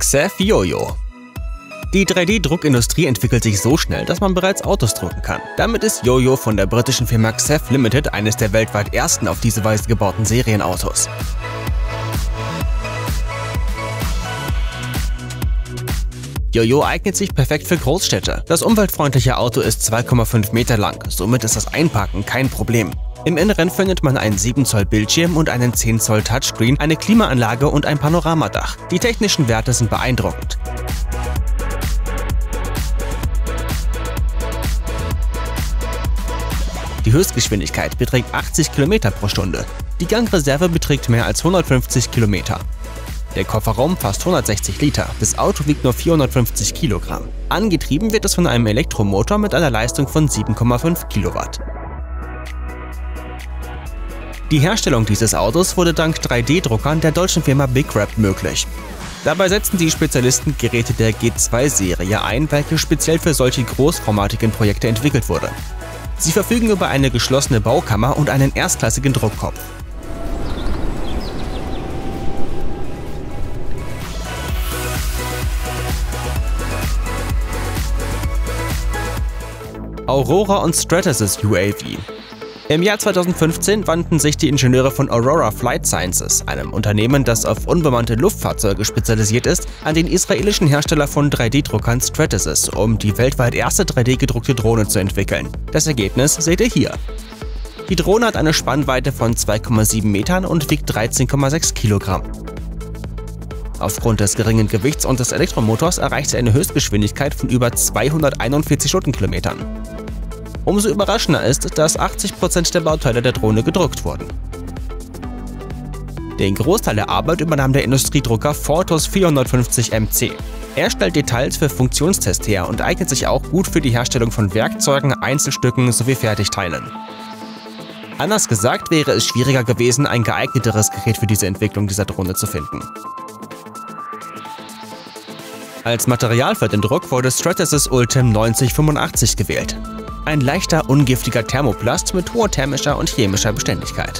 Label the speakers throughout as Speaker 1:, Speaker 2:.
Speaker 1: XEV Yoyo. Die 3D-Druckindustrie entwickelt sich so schnell, dass man bereits Autos drucken kann. Damit ist Yoyo von der britischen Firma XEV Limited eines der weltweit ersten auf diese Weise gebauten Serienautos. Yoyo eignet sich perfekt für Großstädte. Das umweltfreundliche Auto ist 2,5 Meter lang, somit ist das Einparken kein Problem. Im Inneren findet man einen 7 Zoll Bildschirm und einen 10 Zoll Touchscreen, eine Klimaanlage und ein Panoramadach. Die technischen Werte sind beeindruckend. Die Höchstgeschwindigkeit beträgt 80 km pro Stunde. Die Gangreserve beträgt mehr als 150 km. Der Kofferraum fasst 160 Liter, das Auto wiegt nur 450 Kilogramm. Angetrieben wird es von einem Elektromotor mit einer Leistung von 7,5 Kilowatt. Die Herstellung dieses Autos wurde dank 3D-Druckern der deutschen Firma BigRep möglich. Dabei setzen die Spezialisten Geräte der G2-Serie ein, welche speziell für solche großformatigen Projekte entwickelt wurde. Sie verfügen über eine geschlossene Baukammer und einen erstklassigen Druckkopf. Aurora und Stratasys UAV. Im Jahr 2015 wandten sich die Ingenieure von Aurora Flight Sciences, einem Unternehmen, das auf unbemannte Luftfahrzeuge spezialisiert ist, an den israelischen Hersteller von 3D-Druckern Stratasys, um die weltweit erste 3D-gedruckte Drohne zu entwickeln. Das Ergebnis seht ihr hier. Die Drohne hat eine Spannweite von 2,7 Metern und wiegt 13,6 Kilogramm. Aufgrund des geringen Gewichts und des Elektromotors erreicht sie eine Höchstgeschwindigkeit von über 241 Stundenkilometern. Umso überraschender ist, dass 80% der Bauteile der Drohne gedruckt wurden. Den Großteil der Arbeit übernahm der Industriedrucker Fortus 450 MC. Er stellt Details für Funktionstests her und eignet sich auch gut für die Herstellung von Werkzeugen, Einzelstücken sowie Fertigteilen. Anders gesagt wäre es schwieriger gewesen, ein geeigneteres Gerät für diese Entwicklung dieser Drohne zu finden. Als Material für den Druck wurde Stratasys Ultem 9085 gewählt. Ein leichter, ungiftiger Thermoplast mit hoher thermischer und chemischer Beständigkeit.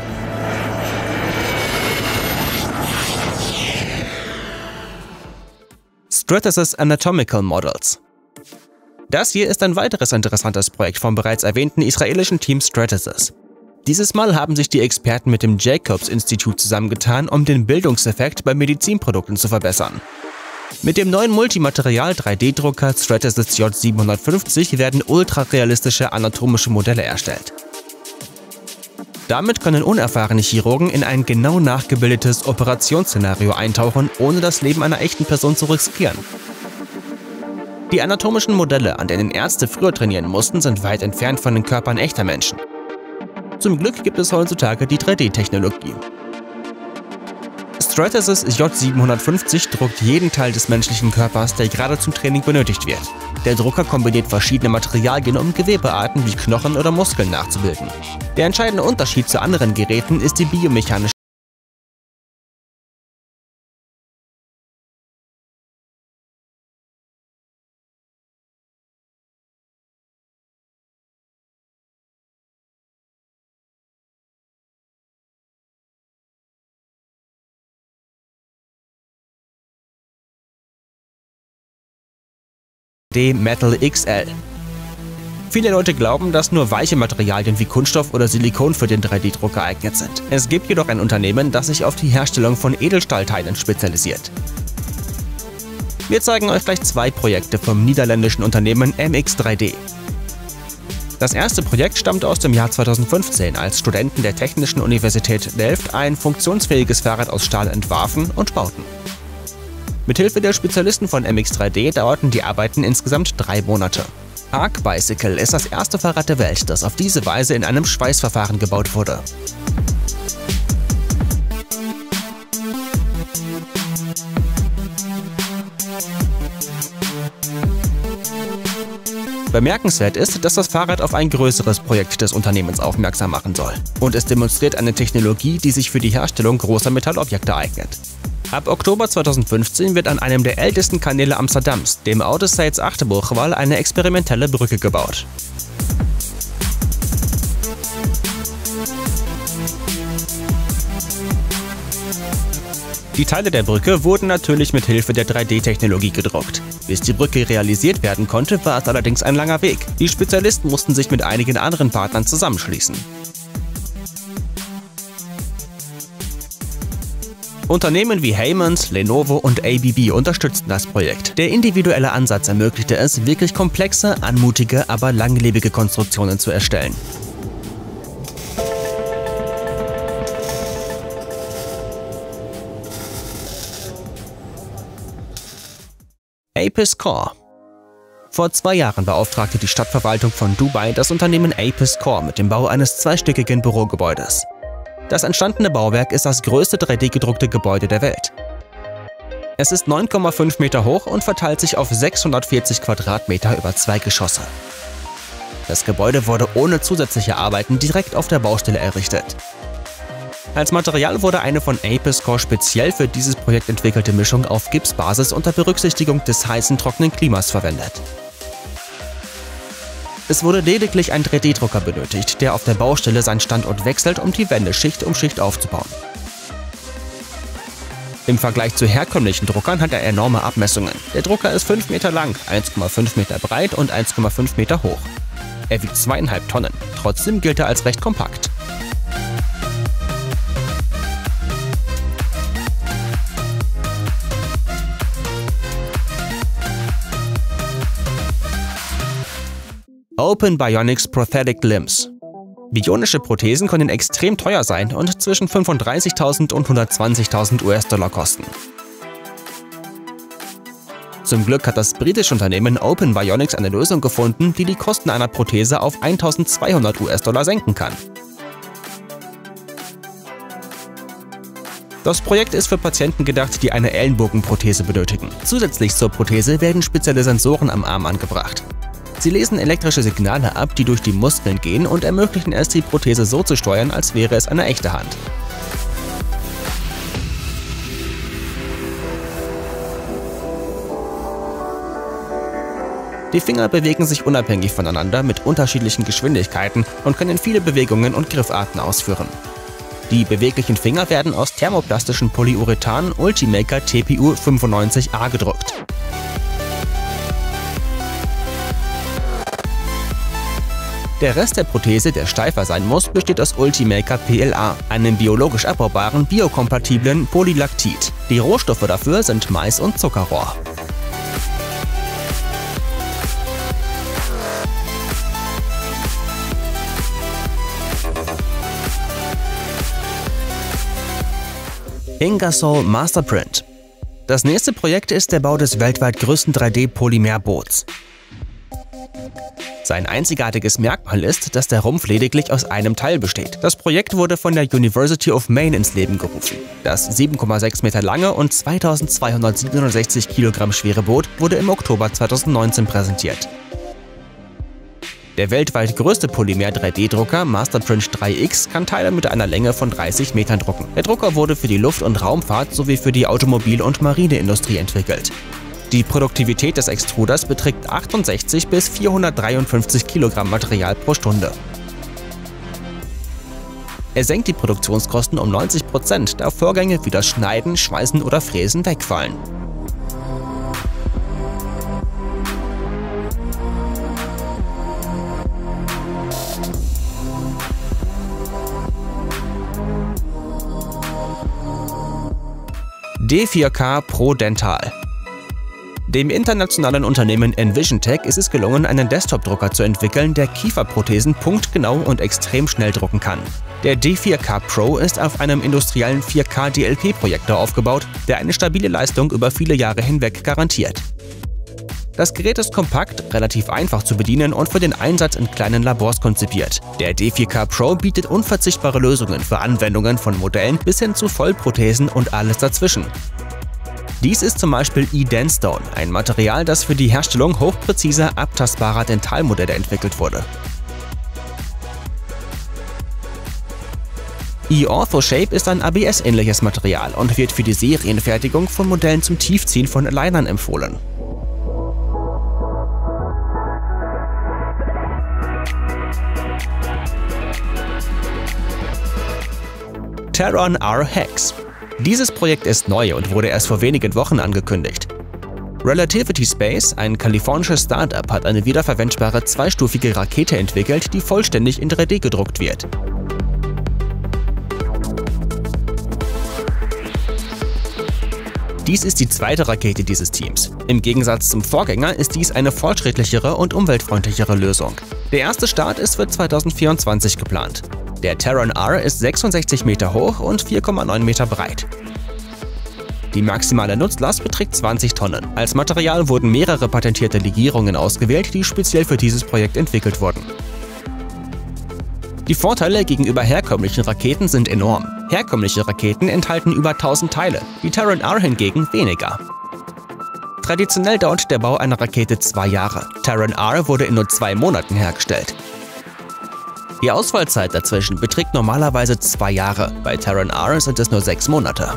Speaker 1: Stratasys Anatomical Models. Das hier ist ein weiteres interessantes Projekt vom bereits erwähnten israelischen Team Stratasys. Dieses Mal haben sich die Experten mit dem Jacobs-Institut zusammengetan, um den Bildungseffekt bei Medizinprodukten zu verbessern. Mit dem neuen Multimaterial-3D-Drucker Stratasys J750 werden ultrarealistische anatomische Modelle erstellt. Damit können unerfahrene Chirurgen in ein genau nachgebildetes Operationsszenario eintauchen, ohne das Leben einer echten Person zu riskieren. Die anatomischen Modelle, an denen Ärzte früher trainieren mussten, sind weit entfernt von den Körpern echter Menschen. Zum Glück gibt es heutzutage die 3D-Technologie. Stratasys J750 druckt jeden Teil des menschlichen Körpers, der gerade zum Training benötigt wird. Der Drucker kombiniert verschiedene Materialien, um Gewebearten wie Knochen oder Muskeln nachzubilden. Der entscheidende Unterschied zu anderen Geräten ist die biomechanische Metal XL. Viele Leute glauben, dass nur weiche Materialien wie Kunststoff oder Silikon für den 3D-Druck geeignet sind. Es gibt jedoch ein Unternehmen, das sich auf die Herstellung von Edelstahlteilen spezialisiert. Wir zeigen euch gleich zwei Projekte vom niederländischen Unternehmen MX3D. Das erste Projekt stammt aus dem Jahr 2015, als Studenten der Technischen Universität Delft ein funktionsfähiges Fahrrad aus Stahl entwarfen und bauten. Mithilfe der Spezialisten von MX3D dauerten die Arbeiten insgesamt 3 Monate. Arc Bicycle ist das erste Fahrrad der Welt, das auf diese Weise in einem Schweißverfahren gebaut wurde. Bemerkenswert ist, dass das Fahrrad auf ein größeres Projekt des Unternehmens aufmerksam machen soll. Und es demonstriert eine Technologie, die sich für die Herstellung großer Metallobjekte eignet. Ab Oktober 2015 wird an einem der ältesten Kanäle Amsterdams, dem Oudesteeds Achterburgwal, eine experimentelle Brücke gebaut. Die Teile der Brücke wurden natürlich mit Hilfe der 3D-Technologie gedruckt. Bis die Brücke realisiert werden konnte, war es allerdings ein langer Weg. Die Spezialisten mussten sich mit einigen anderen Partnern zusammenschließen. Unternehmen wie Heymans, Lenovo und ABB unterstützten das Projekt. Der individuelle Ansatz ermöglichte es, wirklich komplexe, anmutige, aber langlebige Konstruktionen zu erstellen. Apis Core. Vor 2 Jahren beauftragte die Stadtverwaltung von Dubai das Unternehmen Apis Core mit dem Bau eines zweistöckigen Bürogebäudes. Das entstandene Bauwerk ist das größte 3D-gedruckte Gebäude der Welt. Es ist 9,5 Meter hoch und verteilt sich auf 640 Quadratmeter über 2 Geschosse. Das Gebäude wurde ohne zusätzliche Arbeiten direkt auf der Baustelle errichtet. Als Material wurde eine von Apis Core speziell für dieses Projekt entwickelte Mischung auf Gipsbasis unter Berücksichtigung des heißen, trockenen Klimas verwendet. Es wurde lediglich ein 3D-Drucker benötigt, der auf der Baustelle seinen Standort wechselt, um die Wände Schicht um Schicht aufzubauen. Im Vergleich zu herkömmlichen Druckern hat er enorme Abmessungen. Der Drucker ist 5 Meter lang, 1,5 Meter breit und 1,5 Meter hoch. Er wiegt 2,5 Tonnen, trotzdem gilt er als recht kompakt. Open Bionics Prosthetic Limbs. Bionische Prothesen können extrem teuer sein und zwischen 35.000 und 120.000 US-Dollar kosten. Zum Glück hat das britische Unternehmen Open Bionics eine Lösung gefunden, die die Kosten einer Prothese auf 1.200 US-Dollar senken kann. Das Projekt ist für Patienten gedacht, die eine Ellenbogenprothese benötigen. Zusätzlich zur Prothese werden spezielle Sensoren am Arm angebracht. Sie lesen elektrische Signale ab, die durch die Muskeln gehen und ermöglichen es, die Prothese so zu steuern, als wäre es eine echte Hand. Die Finger bewegen sich unabhängig voneinander mit unterschiedlichen Geschwindigkeiten und können viele Bewegungen und Griffarten ausführen. Die beweglichen Finger werden aus thermoplastischen Polyurethan Ultimaker TPU 95A gedruckt. Der Rest der Prothese, der steifer sein muss, besteht aus Ultimaker PLA, einem biologisch abbaubaren, biokompatiblen Polylactit. Die Rohstoffe dafür sind Mais und Zuckerrohr. Ingersoll Masterprint. Das nächste Projekt ist der Bau des weltweit größten 3D-Polymerboots. Sein einzigartiges Merkmal ist, dass der Rumpf lediglich aus einem Teil besteht. Das Projekt wurde von der University of Maine ins Leben gerufen. Das 7,6 Meter lange und 2267 Kilogramm schwere Boot wurde im Oktober 2019 präsentiert. Der weltweit größte Polymer-3D-Drucker Masterprint 3X kann Teile mit einer Länge von 30 Metern drucken. Der Drucker wurde für die Luft- und Raumfahrt sowie für die Automobil- und Marineindustrie entwickelt. Die Produktivität des Extruders beträgt 68 bis 453 Kilogramm Material pro Stunde. Er senkt die Produktionskosten um 90%, da Vorgänge wie das Schneiden, Schweißen oder Fräsen wegfallen. D4K Pro Dental. Dem internationalen Unternehmen EnvisionTech ist es gelungen, einen Desktop-Drucker zu entwickeln, der Kieferprothesen punktgenau und extrem schnell drucken kann. Der D4K Pro ist auf einem industriellen 4K-DLP-Projektor aufgebaut, der eine stabile Leistung über viele Jahre hinweg garantiert. Das Gerät ist kompakt, relativ einfach zu bedienen und für den Einsatz in kleinen Labors konzipiert. Der D4K Pro bietet unverzichtbare Lösungen für Anwendungen von Modellen bis hin zu Vollprothesen und alles dazwischen. Dies ist zum Beispiel eDentStone, ein Material, das für die Herstellung hochpräziser, abtastbarer Dentalmodelle entwickelt wurde. eOrthoShape ist ein ABS-ähnliches Material und wird für die Serienfertigung von Modellen zum Tiefziehen von Alignern empfohlen. Theron R Hex. Dieses Projekt ist neu und wurde erst vor wenigen Wochen angekündigt. Relativity Space, ein kalifornisches Start-up, hat eine wiederverwendbare zweistufige Rakete entwickelt, die vollständig in 3D gedruckt wird. Dies ist die zweite Rakete dieses Teams. Im Gegensatz zum Vorgänger ist dies eine fortschrittlichere und umweltfreundlichere Lösung. Der erste Start ist für 2024 geplant. Der Terran R ist 66 Meter hoch und 4,9 Meter breit. Die maximale Nutzlast beträgt 20 Tonnen. Als Material wurden mehrere patentierte Legierungen ausgewählt, die speziell für dieses Projekt entwickelt wurden. Die Vorteile gegenüber herkömmlichen Raketen sind enorm. Herkömmliche Raketen enthalten über 1000 Teile, die Terran R hingegen weniger. Traditionell dauert der Bau einer Rakete 2 Jahre. Terran R wurde in nur 2 Monaten hergestellt. Die Ausfallzeit dazwischen beträgt normalerweise 2 Jahre, bei Terran R sind es nur 6 Monate.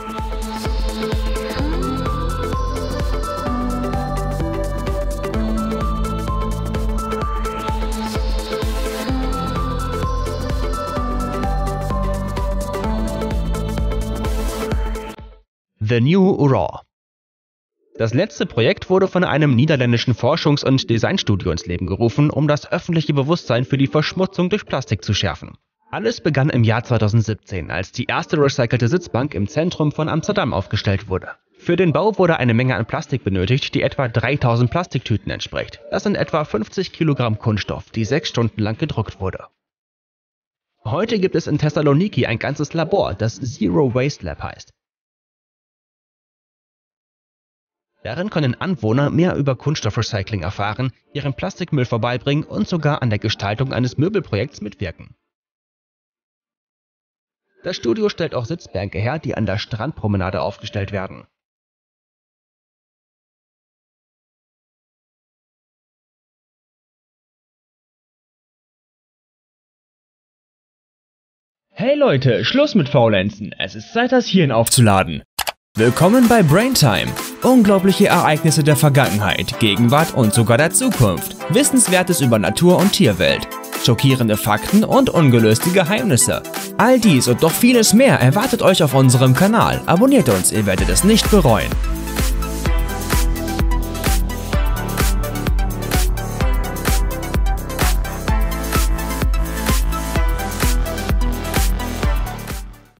Speaker 1: The New Raw. Das letzte Projekt wurde von einem niederländischen Forschungs- und Designstudio ins Leben gerufen, um das öffentliche Bewusstsein für die Verschmutzung durch Plastik zu schärfen. Alles begann im Jahr 2017, als die erste recycelte Sitzbank im Zentrum von Amsterdam aufgestellt wurde. Für den Bau wurde eine Menge an Plastik benötigt, die etwa 3000 Plastiktüten entspricht. Das sind etwa 50 Kilogramm Kunststoff, die 6 Stunden lang gedruckt wurde. Heute gibt es in Thessaloniki ein ganzes Labor, das Zero Waste Lab heißt. Darin können Anwohner mehr über Kunststoffrecycling erfahren, ihren Plastikmüll vorbeibringen und sogar an der Gestaltung eines Möbelprojekts mitwirken. Das Studio stellt auch Sitzbänke her, die an der Strandpromenade aufgestellt werden.
Speaker 2: Hey Leute, Schluss mit Faulenzen. Es ist Zeit, das Hirn aufzuladen. Willkommen bei Braintime. Unglaubliche Ereignisse der Vergangenheit, Gegenwart und sogar der Zukunft. Wissenswertes über Natur- und Tierwelt. Schockierende Fakten und ungelöste Geheimnisse. All dies und noch vieles mehr erwartet euch auf unserem Kanal. Abonniert uns, ihr werdet es nicht bereuen.